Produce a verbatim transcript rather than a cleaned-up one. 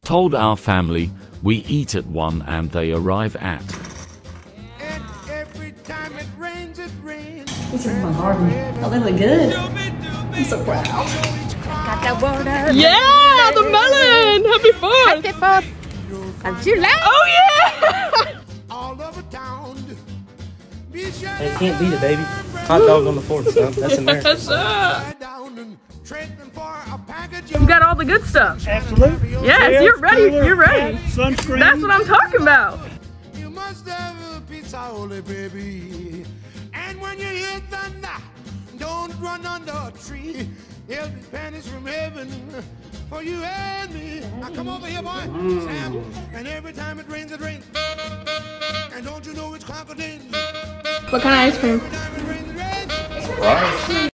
Told our family we eat at one and they arrive at. And every time it rains, it rains. These are my garden. Oh, they look good. I'm so proud. Got that water. Yeah, the melon. Happy Fourth. Happy Fourth of July. Oh yeah. All over town. Be sure They can't beat it, baby. Hot dog on the fourth, son. That's America. Yes, sir. down and trade them for a package You got all the good stuff. Absolutely. Yes, you're ready. You're ready. Sunscreen. That's what I'm talking about. You must have a pizza holy, baby. And when you hear thunder, don't run under a tree. There'll be pennies from heaven for you and me. Now come over here, boy, Sam. And every time it rains, it rains. And don't you know it's crocodile? What kind of ice cream? Every time it rains, it rains. Right.